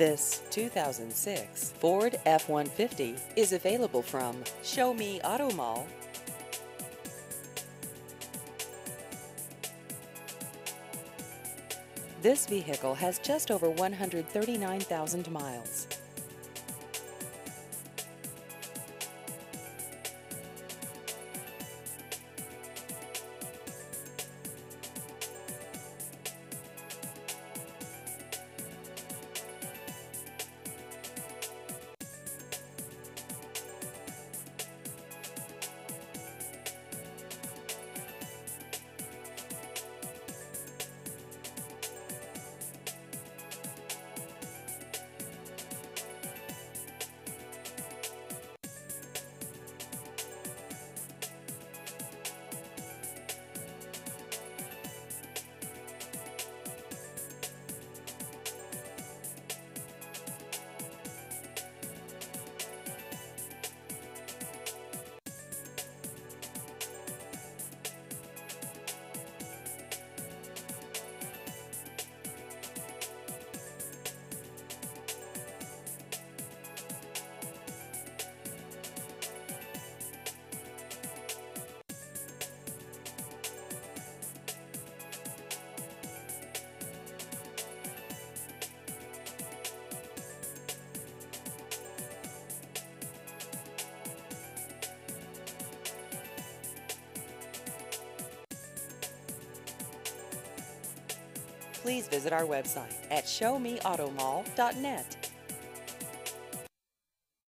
This 2006 Ford F-150 is available from Show Me Auto Mall. This vehicle has just over 139,000 miles. Please visit our website at showmeautomall.net.